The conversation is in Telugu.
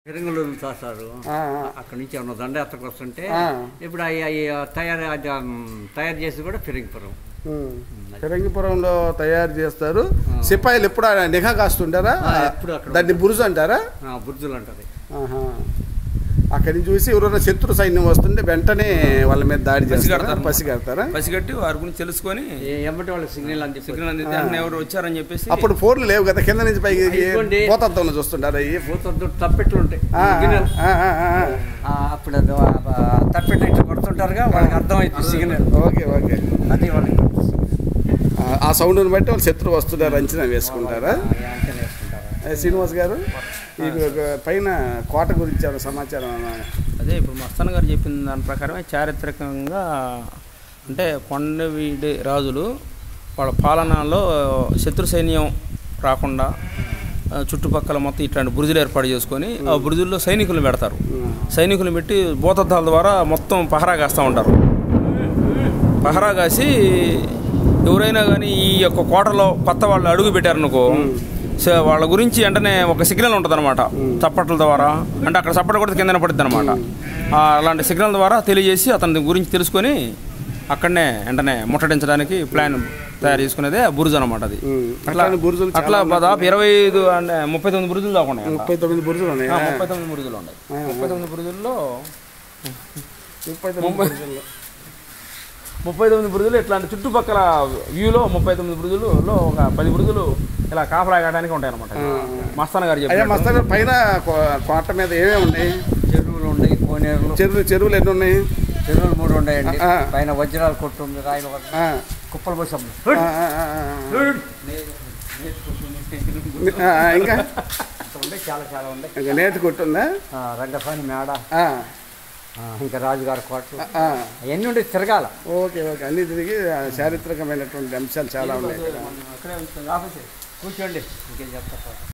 ఫిరంగులు వదులుతారు. అక్కడి నుంచి ఏమన్నా దండయాత్రకు వస్తుంటే ఇప్పుడు అవి తయారు చేసి కూడా ఫిరంగిపురంలో తయారు చేస్తారు. సిపాయిలు ఎప్పుడు నిఘా కాస్తుంటారా? దాన్ని బురుజు అంటారా? బుర్జులు అంటారు. అక్కడి నుంచి చూసి ఎవరైనా శత్రు సైన్యం వస్తుంటే వెంటనే వాళ్ళ మీద దాడి చేస్తారు, పసిగడతారా? పసిగట్టి వారి గురించి తెలుసుకొని ఎమ్మటి వాళ్ళ సిగ్నల్ అందితే ఎవరు వచ్చారని చెప్పేసి. అప్పుడు ఫోన్లు లేవు కదా, కింద నుంచి పైకి పోతంతో చూస్తుంటారు. తప్పెట్లు ఉంటాయి అప్పుడు తప్పెట్లు ఇట్లా కొడుతుంటారుగా, వాళ్ళకి అర్థమైంది సిగ్నల్. ఓకే ఓకే, అది వాళ్ళకి ఆ సౌండ్ని బట్టి వాళ్ళు శత్రువు వస్తున్నారు అంచనా వేసుకుంటారా? శ్రీనివాస్ గారు, ఈ పైన కోట గురించి సమాచారం? అదే ఇప్పుడు మస్తాన్ గారు చెప్పిన దాని ప్రకారమే చారిత్రకంగా అంటే కొండవీడి రాజులు వాళ్ళ పాలనలో శత్రు సైన్యం రాకుండా చుట్టుపక్కల మొత్తం ఇట్లాంటి బురుజులు ఏర్పాటు చేసుకొని ఆ బురుజుల్లో సైనికులు పెడతారు. సైనికులు పెట్టి భూతద్దాల ద్వారా మొత్తం పహరా కాస్తూ ఉంటారు. పహరా కాసి ఎవరైనా కానీ ఈ యొక్క కోటలో కొత్త వాళ్ళు అడుగు పెట్టారనుకో, సో వాళ్ళ గురించి వెంటనే ఒక సిగ్నల్ ఉంటుంది అనమాట, చప్పట్ల ద్వారా. అంటే అక్కడ చప్పట్లు కూడా కిందన పడుతుంది అనమాట. అలాంటి సిగ్నల్ ద్వారా తెలియజేసి అతని గురించి తెలుసుకొని అక్కడనే వెంటనే ముట్టడించడానికి ప్లాన్ తయారు చేసుకునేదే బురుజు అనమాట. అది అట్లా దాదాపు 25 అంటే 39 బురుజులు దాకా ఉన్నాయి. 39 బురుజులు ఉన్నాయి. 39 బురుజులు ఉన్నాయి. 39 బురుజుల్లో 39 బురుజులు ఇట్లాంటి చుట్టుపక్కల వ్యూలో 39 బురుజులలో ఒక 10 బురుజులు ఇలా కాపలా కాయడానికి ఉంటాయి అనమాట. మస్తాన్ గారు చెప్పారు. మస్తాన్ గారు, పైన కోట మీద ఏమేమి ఉన్నాయి? చెరువులు ఉన్నాయి, కోనేరులు. చెరువులు ఎన్ని ఉన్నాయి? చెరువులు 3 ఉన్నాయండి. పైన వజ్రాలు కొట్టు ఉంది, రాయల కుప్పలు పోసాం. ఇంకా చాలా చాలా ఉన్నాయి. ఇంకా నేతి కొట్టుందా? రంగస్వామి మేడ, ఇంకా రాజుగారి కోటలు అవన్నీ ఉండే తిరగాల. ఓకే ఓకే, అన్ని తిరిగి చారిత్రకమైనటువంటి అంశాలు చాలా ఉన్నాయి. కూర్చోండి, ఇంకేం చెప్తా.